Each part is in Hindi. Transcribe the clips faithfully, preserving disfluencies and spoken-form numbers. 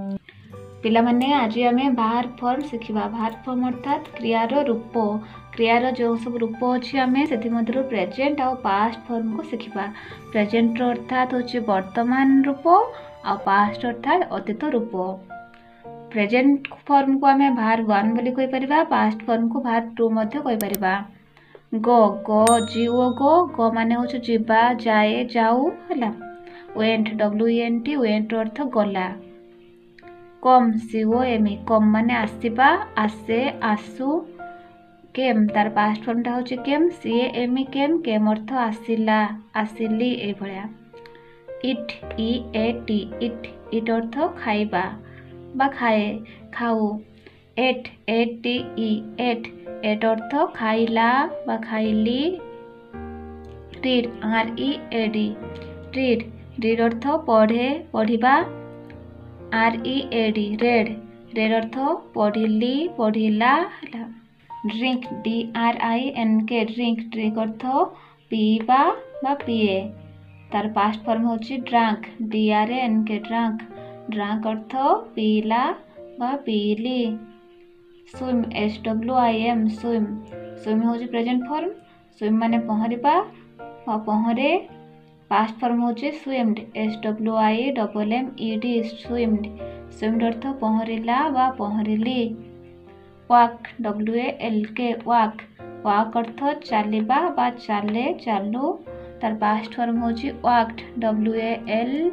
पिला माने आज आम बाहर फॉर्म शिखा। बाहर फॉर्म अर्थात क्रियार रूप, क्रियार जो सब रूप अच्छी आम से प्रेजेंट आ पास्ट फॉर्म को शिखा। प्रेजेंट अर्थात हूँ वर्तमान रूप आ पास्ट अर्थात अतीत रूप। प्रेजेंट फॉर्म को आम बाहर वन बोली कहि परिबा, पास्ट फॉर्म को बाहर टू मध्य कहि परिबा। गो गो जीओ गो गो माने हूँ जीवा जाए जाऊ है। वेंट डब्ल्यू एन टी वेंट अर्थ गला। कम सीओ एम कम माने आसवा आसे आसु। केम तार पास्ट फॉर्मटा हूँ केम सी एम केम केम अर्थ आसिला आसिली ए भलिया। Eat E A T eat eat अर्थ खाइबा बा खाए खाऊ। Ate A T E ate ate अर्थ खाइला बा खाइली। Read R E A D read read अर्थ पढ़े पढ़िबा। R E A D read read अर्थ पढ़िली पढ़िला। Drink D R I N K drink drink अर्थ पीवा बा पिए। तार पास्ट फॉर्म होची ड्रांक डी आर एन के ड्रांक ड्रांक अर्थ पीला बा पीली। Swim S W I M swim swim होची प्रेजेंट फॉर्म। स्विम माने पहरिबा बा पहरे। पास्ट फॉर्म होची swimmed S W I double M E D swimmed swimmed अर्थ पहरिला बा पहरिली। वाक डब्ल्यू ए एल के वाक वाक अर्थ चलिबा बा चले चालू। तार पास्ट फॉर्म होची walked W A L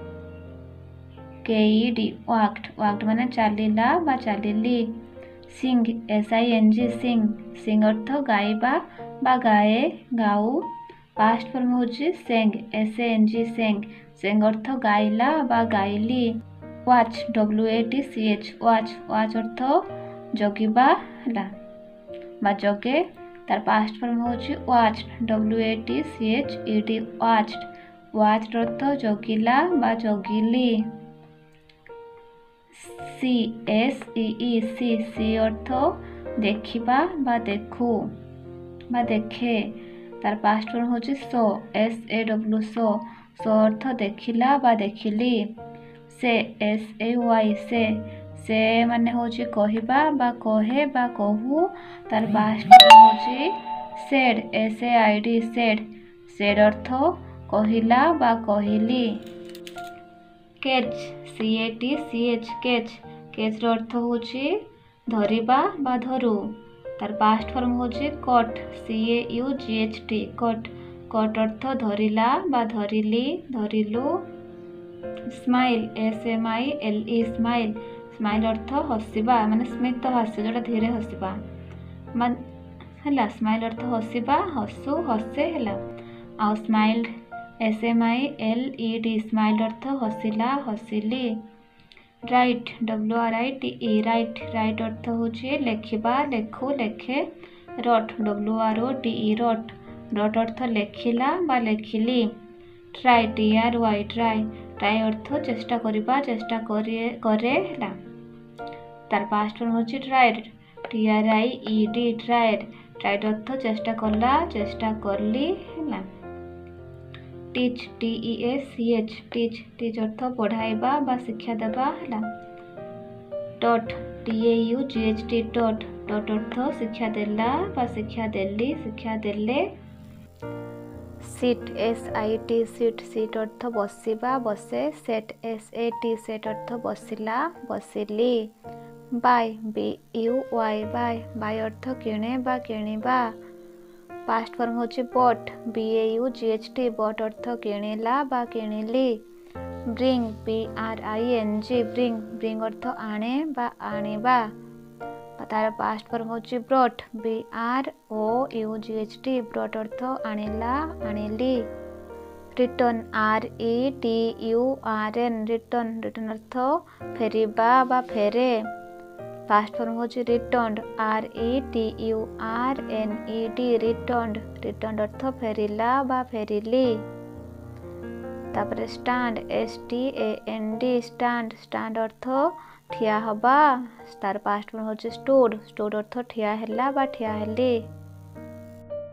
K E D walked walked माने चलिला बा चलिली। सिंग एस आई एन जी सिंग सिंग अर्थ गाइबा बा गाए गाऊ। पास्ट फॉर्म होची Seng S A N G Seng Seng अर्थ गाइला बा गाइली। Watch W A T C H watch watch अर्थ जगिबा हला बा जगे। तार पास्ट फॉर्म होची watch W A T C H E D watched watch अर्थ जगिला बा जगिली। सी एस ई ई सी सी अर्थ देखिबा बा देखू बा देखे। तार पास्ट फॉर्म होची सो एस ए डब्ल्यू सो सो अर्थ देखिला बा देखिली। से एस ए वाई से से माने होची कहिबा बा कहे बा कहू। तार पास्ट फॉर्म होची said S A I D said said अर्थ कहिला बा कहिली। Catch C A T C H catch catch अर्थ होची धरिबा बा धरू। तार पास्ट फॉर्म होची caught C A U G H T caught caught अर्थ धरिला बा धरिली धरिलु। Smile S M I L E smile smile अर्थ हसिबा माने स्मित हास्य जोटा धीरे हसिबा मान हला। स्माइल अर्थ हसिबा हसु हसे हला। आ smiled S M I L E D smiled अर्थ हसिला हसिली। Write W R I T E write write अर्थ होची लेखिबा लेखु लेखे। Wrote W R O T E wrote wrote अर्थ लेखिला बा लेखिली। Try T R Y try try अर्थ चेष्टा करिबा चेष्टा करे करे हला। तार पास्ट फॉर्म होची tried T R I E D tried tried अर्थ चेष्टा कला चेष्टा करली हला। Teach T E A C H teach teach अर्थ पढ़ाइबा बा शिक्षा देबा हला। Taught T A U G H T taught taught अर्थ शिक्षा देला बा शिक्षा देली शिक्षा देले। Sit S I T sit sit अर्थ बसिबा बसे। Sat S A T sat अर्थ बसिला बसिली। Buy B U Y buy buy अर्थ किणे बा किणिबा। पास्ट फॉर्म होची bought B A U G H T but अर्थ किणिला बा किणिली। Bring B R I N G bring bring अर्थ आणे बा आणिबा। तार पास्ट फॉर्म होची brought B R O U G H T brought अर्थ आणिला आणिली। Return R E T U R N return return अर्थ फेरिबा बा फेरे। पास्ट फॉर्म होची returned R E T U R N E D returned returned अर्थ फेरिला बा फेरिली। तापर stand S T A N D stand stand अर्थ ठिया हबा। तार पास्ट फॉर्म होची स्टूड स्टूड अर्थ ठिया हैला बा ठिया हेली।